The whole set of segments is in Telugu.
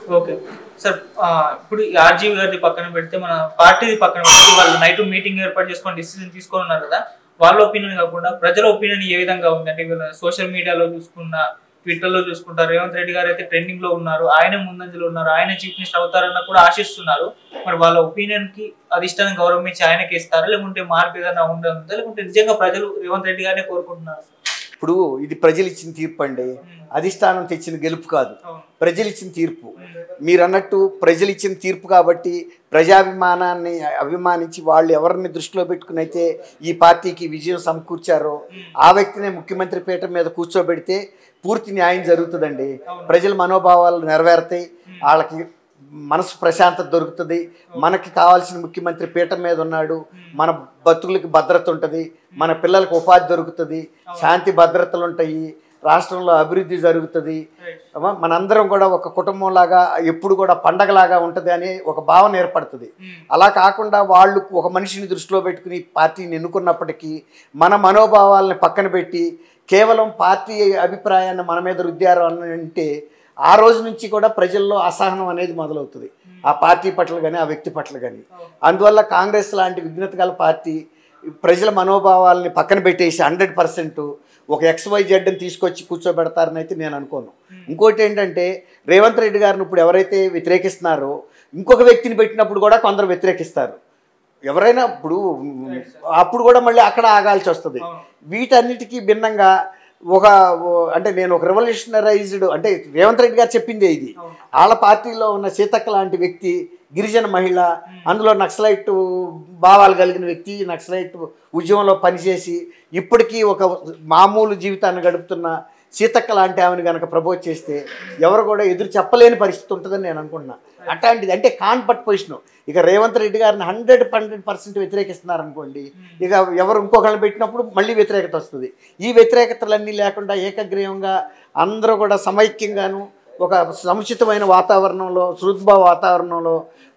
Okay sir. ఇప్పుడు ఆర్జీవి గారిది పక్కన పెడితే మన పార్టీది పక్కన పెడితే వాళ్ళు నైట్ మీటింగ్ ఏర్పాటు చేసుకొని డిసిజన్ తీసుకొని ఉన్నారు కదా, వాళ్ళ ఒపీనియన్ కాకుండా ప్రజల ఒపీనియన్ ఏ విధంగా ఉంది అంటే వీళ్ళ సోషల్ మీడియాలో చూసుకున్నా, ట్విట్టర్లో చూసుకుంటారు, రేవంత్ రెడ్డి గారు అయితే ట్రెండింగ్ లో ఉన్నారు, ఆయనే ముందంజలో ఉన్నారు, ఆయన చీఫ్ మినిస్టర్ అవుతారన్న కూడా ఆశిస్తున్నారు. మరి వాళ్ళ ఒపీనియన్ కి అధిష్టానం గౌరవించి ఆయనకి ఇస్తారా, లేకుంటే మార్పు ఏదైనా ఉందా, లేకుంటే నిజంగా ప్రజలు రేవంత్ రెడ్డి గారినే కోరుకుంటున్నారు? ఇప్పుడు ఇది ప్రజలు ఇచ్చిన తీర్పు అండి, అధిష్టానం తెచ్చిన గెలుపు కాదు, ప్రజలు ఇచ్చిన తీర్పు. మీరు అన్నట్టు ప్రజలు ఇచ్చిన తీర్పు కాబట్టి ప్రజాభిమానాన్ని అభిమానించి వాళ్ళు ఎవరిని దృష్టిలో పెట్టుకుని అయితే ఈ పార్టీకి విజయం సమకూర్చారో ఆ వ్యక్తినే ముఖ్యమంత్రి పీఠం మీద కూర్చోబెడితే పూర్తి న్యాయం జరుగుతుందండి. ప్రజల మనోభావాలు నెరవేరుతాయి, వాళ్ళకి మనసు ప్రశాంతత దొరుకుతుంది, మనకి కావాల్సిన ముఖ్యమంత్రి పీఠం మీద ఉన్నాడు, మన బతుకులకి భద్రత ఉంటుంది, మన పిల్లలకు ఉపాధి దొరుకుతుంది, శాంతి భద్రతలు ఉంటాయి, రాష్ట్రంలో అభివృద్ధి జరుగుతుంది, మనందరం కూడా ఒక కుటుంబంలాగా ఎప్పుడు కూడా పండగలాగా ఉంటుంది అనే ఒక భావన ఏర్పడుతుంది. అలా కాకుండా వాళ్ళు ఒక మనిషిని దృష్టిలో పెట్టుకుని పార్టీని ఎన్నుకున్నప్పటికీ మన మనోభావాలని పక్కన పెట్టి కేవలం పార్టీ అభిప్రాయాన్ని మన మీద రుద్దారు అని అంటే ఆ రోజు నుంచి కూడా ప్రజల్లో అసహనం అనేది మొదలవుతుంది, ఆ పార్టీ పట్ల కానీ ఆ వ్యక్తి పట్ల కానీ. అందువల్ల కాంగ్రెస్ లాంటి విఘ్నత గల పార్టీ ప్రజల మనోభావాలని పక్కన పెట్టేసి 100% ఒక XYZని తీసుకొచ్చి కూర్చోబెడతారని అయితే నేను అనుకోను. ఇంకోటి ఏంటంటే రేవంత్ రెడ్డి గారిని ఇప్పుడు ఎవరైతే వ్యతిరేకిస్తున్నారో ఇంకొక వ్యక్తిని పెట్టినప్పుడు కూడా కొందరు వ్యతిరేకిస్తారు. ఎవరైనా అప్పుడు కూడా మళ్ళీ అక్కడ ఆగాల్సి వస్తుంది. వీటన్నిటికీ భిన్నంగా అంటే నేను ఒక రెవల్యూషనరైజ్డ్ అంటే రేవంత్ రెడ్డి గారు చెప్పిందే ఇది. వాళ్ళ పార్టీలో ఉన్న సీతక్క లాంటి వ్యక్తి, గిరిజన మహిళ, అందులో నక్సలైట్ భావాలు కలిగిన వ్యక్తి, నక్సలైట్ ఉద్యమంలో పనిచేసి ఇప్పటికీ ఒక మామూలు జీవితాన్ని గడుపుతున్న సీతక్క లాంటి ఆమెను కనుక ప్రపోజ్ చేస్తే ఎవరు కూడా ఎదురు చెప్పలేని పరిస్థితి ఉంటుందని నేను అనుకుంటున్నాను. అట్లాంటిది అంటే కాన్పట్ పొజిషన్. ఇక రేవంత్ రెడ్డి గారిని 100% వ్యతిరేకిస్తున్నారనుకోండి, ఇక ఎవరు ఇంకొకళ్ళు పెట్టినప్పుడు మళ్ళీ వ్యతిరేకత వస్తుంది. ఈ వ్యతిరేకతలన్నీ లేకుండా ఏకగ్రీవంగా అందరూ కూడా సమైక్యంగాను ఒక సముచితమైన వాతావరణంలో, శృద్భావ వాతావరణంలో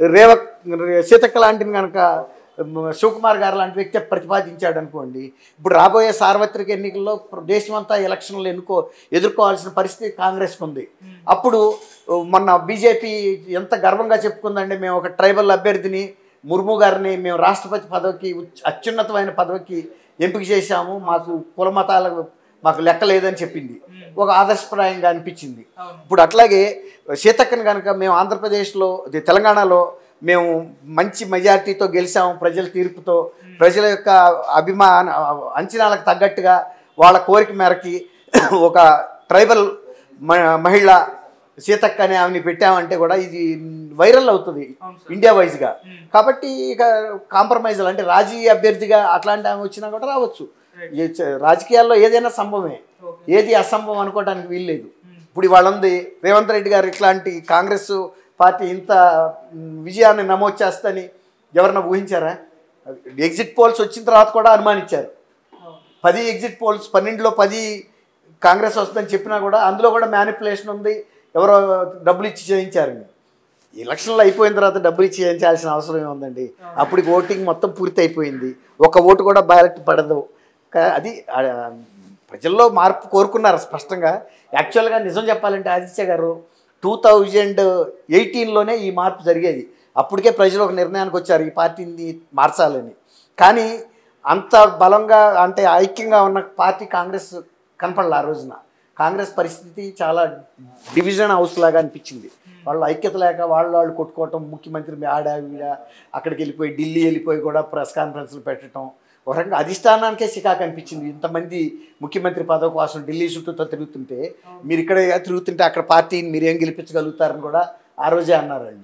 సీతక్క లాంటిని కనుక శివకుమార్ గారు లాంటి వ్యక్తి ప్రతిపాదించాడు అనుకోండి, ఇప్పుడు రాబోయే సార్వత్రిక ఎన్నికల్లో దేశమంతా ఎలక్షన్లు ఎదుర్కోవాల్సిన పరిస్థితి కాంగ్రెస్కి ఉంది. అప్పుడు మొన్న బీజేపీ ఎంత గర్వంగా చెప్పుకుందండి, మేము ఒక ట్రైబల్ అభ్యర్థిని ముర్ము గారిని మేము రాష్ట్రపతి పదవికి అత్యున్నతమైన పదవికి ఎంపిక చేశాము, మాకు కుల మతాలకు మాకు లెక్క లేదని చెప్పింది, ఒక ఆదర్శప్రాయంగా అనిపించింది. ఇప్పుడు అట్లాగే సీతక్కని కనుక మేము ఆంధ్రప్రదేశ్లో తెలంగాణలో మేము మంచి మెజార్టీతో గెలిచాము, ప్రజల తీర్పుతో, ప్రజల యొక్క అంచనాలకు తగ్గట్టుగా వాళ్ళ కోరిక మేరకి ఒక ట్రైబల్ మహిళ సీతక్క అనే ఆమెని పెట్టామంటే కూడా ఇది వైరల్ అవుతుంది ఇండియా వైజ్గా. కాబట్టి ఇక కాంప్రమైజ్లు అంటే రాజకీయ అభ్యర్థిగా అట్లాంటి ఆమె వచ్చినా కూడా రావచ్చు. రాజకీయాల్లో ఏదైనా సంభవమే, ఏది అసంభవం అనుకోవడానికి వీల్లేదు. ఇప్పుడు ఇవాళ ఉంది రేవంత్ రెడ్డి గారు ఇట్లాంటి కాంగ్రెస్ పార్టీ ఇంత విజయాన్ని నమోదు చేస్తని ఎవరన్నా ఊహించారా? ఎగ్జిట్ పోల్స్ వచ్చిన తర్వాత కూడా అనుమానించారు. 10 ఎగ్జిట్ పోల్స్ 12లో 10 కాంగ్రెస్ వస్తుందని చెప్పినా కూడా అందులో కూడా మ్యానిపులేషన్ ఉంది, ఎవరో డబ్బులు ఇచ్చి చేయించారని. ఎలక్షన్లు అయిపోయిన తర్వాత డబ్బులు ఇచ్చి చేయించాల్సిన అవసరం ఏముందండి? అప్పటికి ఓటింగ్ మొత్తం పూర్తి అయిపోయింది, ఒక ఓటు కూడా బ్యాలెట్ పడదు. అది ప్రజల్లో మార్పు కోరుకున్నారు స్పష్టంగా. యాక్చువల్గా నిజం చెప్పాలంటే ఆదిత్య గారు 2018లోనే ఈ మార్పు జరిగేది. అప్పటికే ప్రజలు ఒక నిర్ణయానికి వచ్చారు ఈ పార్టీని మార్చాలని. కానీ అంత బలంగా అంటే ఐక్యంగా ఉన్న పార్టీ కాంగ్రెస్ కనపడలే ఆ రోజున. కాంగ్రెస్ పరిస్థితి చాలా డివిజన్ హౌస్ లాగా అనిపించింది. వాళ్ళు ఐక్యత లేక వాళ్ళు కొట్టుకోవటం, ముఖ్యమంత్రి ఆడావిడ అక్కడికి వెళ్ళిపోయి ఢిల్లీ వెళ్ళిపోయి కూడా ప్రెస్ కాన్ఫరెన్స్లు పెట్టడం, ఒక రకంగా అధిష్టానానికే చికాకు అనిపించింది. ఇంతమంది ముఖ్యమంత్రి పదవి కోసం ఢిల్లీ చుట్టూతో తిరుగుతుంటే మీరు ఇక్కడ తిరుగుతుంటే అక్కడ పార్టీని మీరేం గెలిపించగలుగుతారని కూడా ఆ రోజే అన్నారండి.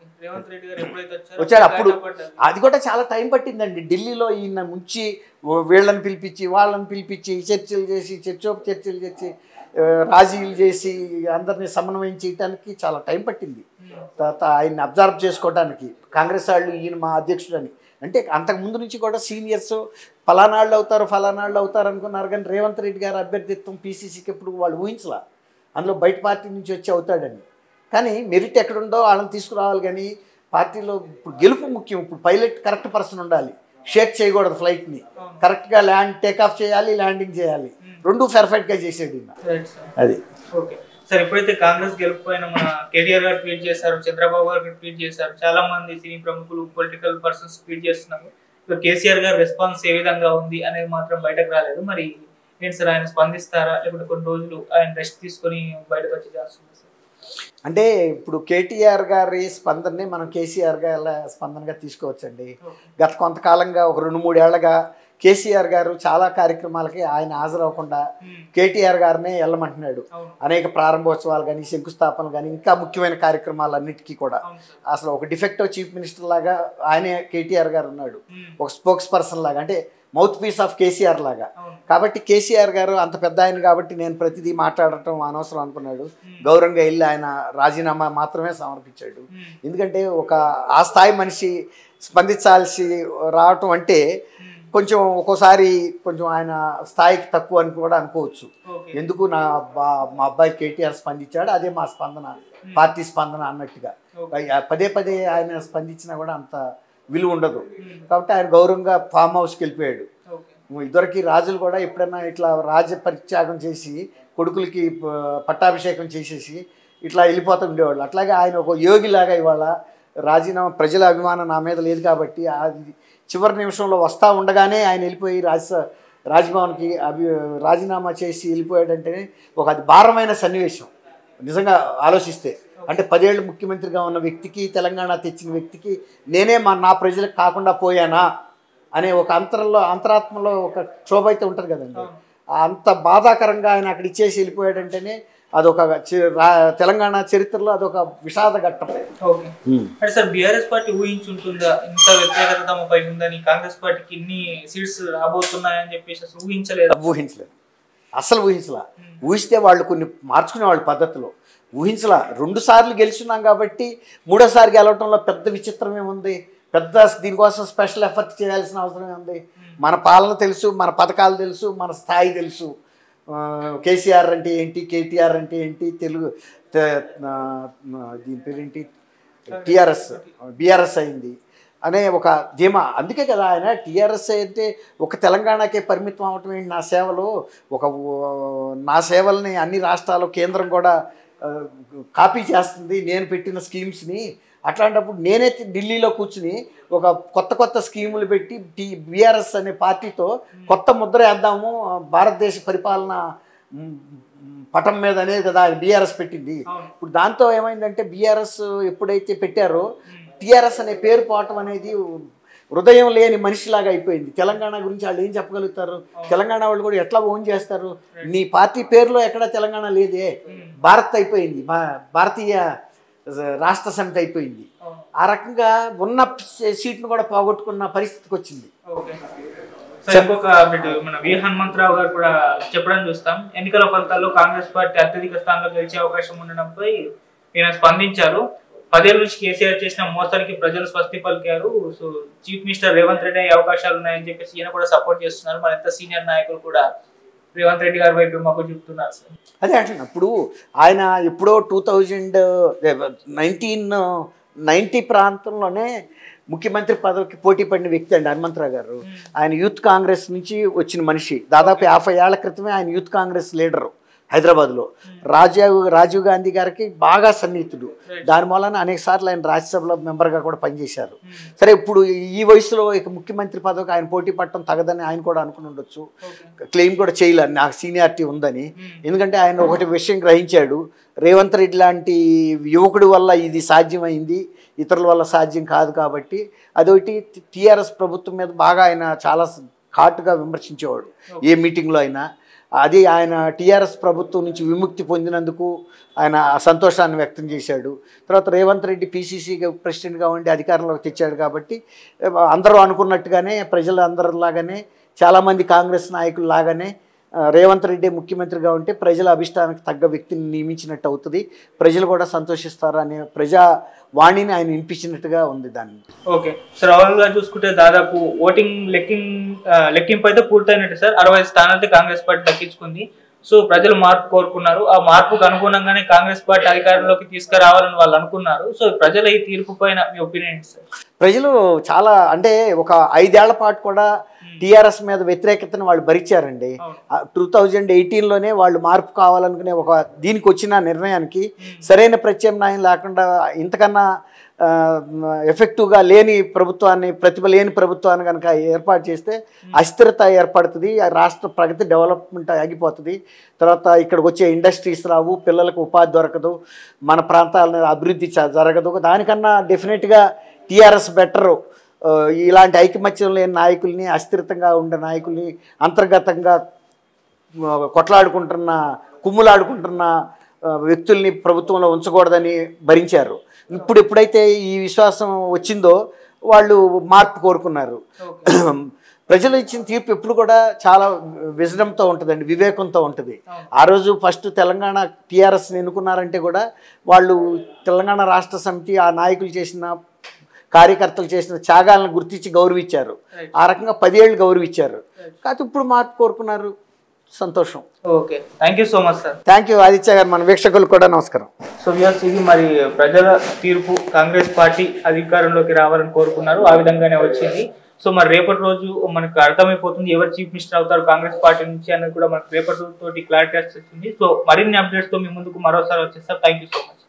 వచ్చాడు అప్పుడు. అది కూడా చాలా టైం పట్టిందండి. ఢిల్లీలో ఈయన ముంచి వీళ్ళని పిలిపించి వాళ్ళని పిలిపించి చర్చలు చేసి చర్చలు చేసి రాజీలు చేసి అందరినీ సమన్వయం చేయడానికి చాలా టైం పట్టింది. తర్వాత ఆయన్ని అబ్జర్వ్ చేసుకోవడానికి కాంగ్రెస్ వాళ్ళు ఈయన మా అధ్యక్షుడు అని అంటే అంతకుముందు నుంచి కూడా సీనియర్స్ ఫలానాళ్ళు అవుతారు అనుకున్నారు. కానీ రేవంత్ రెడ్డి గారు అభ్యర్థిత్వం పీసీసీకి ఎప్పుడు వాళ్ళు ఊహించలా, అందులో బయట పార్టీ నుంచి వచ్చి అవుతాడని. కానీ మెరిట్ ఎక్కడుందో వాళ్ళని తీసుకురావాలి. కానీ పార్టీలో ఇప్పుడు గెలుపు ముఖ్యం. ఇప్పుడు పైలట్ కరెక్ట్ పర్సన్ ఉండాలి, షేక్ చేయకూడదు, ఫ్లైట్ని కరెక్ట్గా టేక్ ఆఫ్ చేయాలి, ల్యాండింగ్ చేయాలి, రెండు పర్ఫెక్ట్గా చేసేది అది. ఓకే సార్ ఎప్పుడైతే కాంగ్రెస్ గెలుపుపోయిన మన కేటీఆర్ గారు ట్వీట్ చేశారు, చంద్రబాబు గారు ట్వీట్ చేశారు, చాలా మంది సినీ ప్రముఖులు పొలిటికల్ పర్సన్స్ ట్వీట్ చేస్తున్నారు. ఇప్పుడు కేసీఆర్ గారు రెస్పాన్స్ ఏ విధంగా ఉంది అనేది మాత్రం బయటకు రాలేదు. మరి ఏంటి సార్, ఆయన స్పందిస్తారా లేకపోతే కొన్ని రోజులు ఆయన రెస్ట్ తీసుకొని బయటకు వచ్చి చేస్తుంది సార్? అంటే ఇప్పుడు కేటీఆర్ గారి స్పందనని మనం కేసీఆర్ గారి స్పందనగా తీసుకోవచ్చండి. గత కొంతకాలంగా ఒక 2-3 ఏళ్లగా కేసీఆర్ గారు చాలా కార్యక్రమాలకి ఆయన హాజరవ్వకుండా కేటీఆర్ గారినే వెళ్ళమంటున్నాడు. అనేక ప్రారంభోత్సవాలు కానీ, శంకుస్థాపనలు కానీ, ఇంకా ముఖ్యమైన కార్యక్రమాలన్నిటికీ కూడా అసలు ఒక డిఫెక్టివ్ చీఫ్ మినిస్టర్ లాగా ఆయనే కేటీఆర్ గారు ఉన్నాడు, ఒక స్పోక్స్ పర్సన్ లాగా, అంటే మౌత్ పీస్ ఆఫ్ కేసీఆర్ లాగా. కాబట్టి కేసీఆర్ గారు అంత పెద్ద ఆయన కాబట్టి నేను ప్రతిదీ మాట్లాడటం అనవసరం అనుకున్నాడు. గౌరవంగా వెళ్ళి ఆయన రాజీనామా మాత్రమే సమర్పించాడు. ఎందుకంటే ఒక ఆ స్థాయి మనిషి స్పందించాల్సి రావటం అంటే కొంచెం ఒక్కోసారి కొంచెం ఆయన స్థాయికి తక్కువ అని కూడా అనుకోవచ్చు. ఎందుకు మా అబ్బాయి కేటీఆర్ స్పందించాడు, అదే మా స్పందన, పార్టీ స్పందన అన్నట్టుగా. పదే పదే ఆయన స్పందించినా కూడా అంత విలువ ఉండదు. కాబట్టి ఆయన గౌరవంగా ఫామ్ హౌస్కి వెళ్ళిపోయాడు. ఇదివరకు రాజులు కూడా ఎప్పుడైనా ఇట్లా రాజ్య పరిత్యాగం చేసి కొడుకులకి పట్టాభిషేకం చేసేసి ఇట్లా వెళ్ళిపోతూ ఉండేవాళ్ళు. అట్లాగే ఆయన ఒక యోగిలాగా ఇవాళ రాజీనామా, ప్రజల అభిమానం నా మీద లేదు కాబట్టి అది చివరి నిమిషంలో వస్తూ ఉండగానే ఆయన వెళ్ళిపోయి రాజ్భవన్కి రాజీనామా చేసి వెళ్ళిపోయాడంటేనే ఒక అది భారమైన సన్నివేశం నిజంగా ఆలోచిస్తే. అంటే 10 ఏళ్ళు ముఖ్యమంత్రిగా ఉన్న వ్యక్తికి, తెలంగాణ తెచ్చిన వ్యక్తికి నేనే నా ప్రజలకు కాకుండా పోయానా అనే ఒక అంతరాత్మలో ఒక క్షోభ అయితే ఉంటుంది కదండి. అంత బాధాకరంగా ఆయన అక్కడ ఇచ్చేసి వెళ్ళిపోయాడంటేనే అదొక తెలంగాణ చరిత్రలో అదొక విషాద ఘట్టం. అంటే సార్ బీఆర్ఎస్ పార్టీ ఊహించుంటుందా ఇంత వ్యతిరేకత తమపై ఉందని, కాంగ్రెస్ పార్టీకి ఇన్ని సీట్స్ రాబోతున్నాయని చెప్పేసి అసలు ఊహించలేదు? అసలు ఊహించలా. ఊహిస్తే వాళ్ళు కొన్ని మార్చుకునే వాళ్ళు పద్ధతిలో. ఊహించలా. 2 సార్లు గెలుచున్నాం కాబట్టి 3వసారి గెలవటంలో పెద్ద విచిత్రం ఏముంది? పెద్ద దీనికోసం స్పెషల్ ఎఫర్ట్ చేయాల్సిన అవసరం ఏముంది? మన పాలన తెలుసు, మన పథకాలు తెలుసు, మన స్థాయి తెలుసు. కేసీఆర్ అంటే ఏంటి, కేటీఆర్ అంటే ఏంటి, తెలుగు దీని పేరేంటి, బీఆర్ఎస్ అయింది అనే ఒక ధీమా. అందుకే కదా ఆయన టీఆర్ఎస్ అయితే ఒక తెలంగాణకే పరిమితం అవటం ఏంటి, నా సేవల్ని అన్ని రాష్ట్రాలు కేంద్రం కూడా కాపీ చేస్తుంది నేను పెట్టిన స్కీమ్స్ని. అట్లాంటప్పుడు నేనే ఢిల్లీలో కూర్చుని ఒక కొత్త స్కీములు పెట్టి బీఆర్ఎస్ అనే పార్టీతో కొత్త ముద్ర వేద్దాము భారతదేశ పరిపాలన పటం మీద అనేది కదా బీఆర్ఎస్ పెట్టింది. ఇప్పుడు దాంతో ఏమైందంటే బీఆర్ఎస్ ఎప్పుడైతే పెట్టారో టీఆర్ఎస్ అనే పేరు పోవటం అనేది హృదయం లేని మనిషిలాగా అయిపోయింది. తెలంగాణ గురించి వాళ్ళు ఏం చెప్పగలుగుతారు? తెలంగాణ వాళ్ళు కూడా ఎట్లా ఓన్ చేస్తారు? నీ పార్టీ పేరులో ఎక్కడ తెలంగాణ లేదే, భారత్ అయిపోయింది, భారతీయ రాష్ట్ర సమితి అయిపోయింది. ఆ రకంగా ఉన్న సీట్ను కూడా పోగొట్టుకున్న పరిస్థితికి వచ్చింది. ఇంకొక మన వి హనుమంతరావు గారు కూడా చెప్పడం చూస్తాం, ఎన్నికల ఫలితాల్లో కాంగ్రెస్ పార్టీ అత్యధిక స్థానంలో గెలిచే అవకాశం ఉండడంపై ఈయన స్పందించారు. 10 ఏళ్ళ నుంచి కేసీఆర్ చేసిన మోసానికి ప్రజలు స్వస్తి పలికారు. So chief minister Revanth Reddy అయ్యే అవకాశాలు ఉన్నాయని చెప్పేసి ఈయన కూడా సపోర్ట్ చేస్తున్నారు. మన ఎంత సీనియర్ నాయకులు కూడా రేవంత్ రెడ్డి గారి వైపు మాకు చెప్తున్నారు సార్. అదే అంటున్నా, ఇప్పుడు ఆయన ఎప్పుడో 1990 ప్రాంతంలోనే ముఖ్యమంత్రి పదవికి పోటీ పడిన వ్యక్తి అండి హనుమంతరావు గారు. ఆయన యూత్ కాంగ్రెస్ నుంచి వచ్చిన మనిషి. దాదాపు 50 ఏళ్ల క్రితమే ఆయన యూత్ కాంగ్రెస్ లీడరు హైదరాబాద్లో. రాజీవ్ గాంధీ గారికి బాగా సన్నిహితుడు. దాని మూలన అనేక సార్లు ఆయన రాజ్యసభలో మెంబర్గా కూడా పనిచేశారు. సరే, ఇప్పుడు ఈ వయసులో ఇక ముఖ్యమంత్రి పదవికి ఆయన పోటీ పడటం తగదని ఆయన కూడా అనుకుని ఉండొచ్చు. క్లెయిమ్ కూడా చేయలేరు నాకు సీనియారిటీ ఉందని. ఎందుకంటే ఆయన ఒకటి విషయం గ్రహించాడు, రేవంత్ రెడ్డి లాంటి యువకుడి వల్ల ఇది సాధ్యమైంది, ఇతరుల వల్ల సాధ్యం కాదు. కాబట్టి అదొకటి టీఆర్ఎస్ ప్రభుత్వం మీద బాగా ఆయన చాలా ఘాటుగా విమర్శించేవాడు ఏ మీటింగ్లో అయినా. అది ఆయన టీఆర్ఎస్ ప్రభుత్వం నుంచి విముక్తి పొందినందుకు ఆయన సంతోషాన్ని వ్యక్తం చేశాడు. తర్వాత రేవంత్ రెడ్డి పీసీసీగా ప్రెసిడెంట్గా ఉండి అధికారంలోకి తెచ్చాడు. కాబట్టి అందరూ అనుకున్నట్టుగానే ప్రజలందరిలాగానే చాలామంది కాంగ్రెస్ నాయకులు లాగానే రేవంత్ రెడ్డి ముఖ్యమంత్రిగా ఉంటే ప్రజల అభిష్టానికి తగ్గ వ్యక్తిని నియమించినట్టు అవుతుంది, ప్రజలు కూడా సంతోషిస్తారు అనే ప్రజా వాణిని ఆయన వినిపించినట్టుగా ఉంది దాన్ని. ఓకే సార్, ఓవరాల్గా చూసుకుంటే దాదాపు ఓటింగ్ లెక్కింపు అయితే పూర్తయినట్టు సార్. 60 స్థానాలతో కాంగ్రెస్ పార్టీ దక్కించుకుంది. సో ప్రజలు మార్పు కోరుకున్నారు. ఆ మార్పుకు అనుగుణంగానే కాంగ్రెస్ పార్టీ అధికారంలోకి తీసుకురావాలని వాళ్ళు అనుకున్నారు. సో ప్రజల ఈ తీర్పు పైన మీ ఒపీనియన్ సార్? ప్రజలు చాలా, అంటే ఒక 5 ఏళ్ల పాటు కూడా టీఆర్ఎస్ మీద వ్యతిరేకతను వాళ్ళు భరించారండి. 2018లోనే వాళ్ళు మార్పు కావాలనుకునే ఒక దీనికి వచ్చిన నిర్ణయానికి సరైన ప్రత్యామ్నాయం లేకుండా ఇంతకన్నా ఎఫెక్టివ్గా లేని ప్రభుత్వాన్ని, ప్రతిభ లేని ప్రభుత్వాన్ని కనుక ఏర్పాటు చేస్తే అస్థిరత ఏర్పడుతుంది, రాష్ట్ర ప్రగతి డెవలప్మెంట్ ఆగిపోతుంది. తర్వాత ఇక్కడికి వచ్చే ఇండస్ట్రీస్ రావు, పిల్లలకు ఉపాధి దొరకదు, మన ప్రాంతాలను అభివృద్ధి జరగదు. దానికన్నా డెఫినెట్గా టీఆర్ఎస్ బెటరు. ఇలాంటి ఐకమత్యం లేని నాయకుల్ని, అస్థిరతంగా ఉండే నాయకుల్ని, అంతర్గతంగా కొట్లాడుకుంటున్న, కుమ్ములాడుకుంటున్న వ్యక్తుల్ని ప్రభుత్వంలో ఉంచకూడదని భరించారు. ఎప్పుడైతే ఈ విశ్వాసం వచ్చిందో వాళ్ళు మార్పు కోరుకున్నారు. ప్రజలు ఇచ్చిన తీర్పు ఎప్పుడు కూడా చాలా విజడంతో ఉంటుందండి, వివేకంతో ఉంటుంది. ఆ రోజు ఫస్ట్ తెలంగాణ టీఆర్ఎస్ని ఎన్నుకున్నారంటే కూడా వాళ్ళు తెలంగాణ రాష్ట్ర సమితి ఆ నాయకులు చేసిన, కార్యకర్తలు చేసిన త్యాగాలను గుర్తించి గౌరవించారు. ఆ రకంగా 10 ఏళ్ళు గౌరవించారు. కాకపోతే ఇప్పుడు మార్పు కోరుకున్నారు, సంతోషం. Okay, thank you so much sir. Thank you Aditya garu. మన వీక్షకులకు కూడా నమస్కారం. సో వ్యూవర్స్, ఇది మరి ప్రజల తీర్పు. కాంగ్రెస్ పార్టీ అధికారంలోకి రావాలని కోరుకున్నారు, ఆ విధంగానే వచ్చింది. సో మరి రేపటి రోజు మనకు అర్థమైపోతుంది ఎవరు చీఫ్ మినిస్టర్ అవుతారు కాంగ్రెస్ పార్టీ నుంచి అనేది కూడా మనకు రేపటి తోటి క్లారిటీ వస్తుంది. సో మరిన్ని అప్డేట్స్ తో మీ ముందుకు మరోసారి వచ్చేస్తాం. Thank you so much.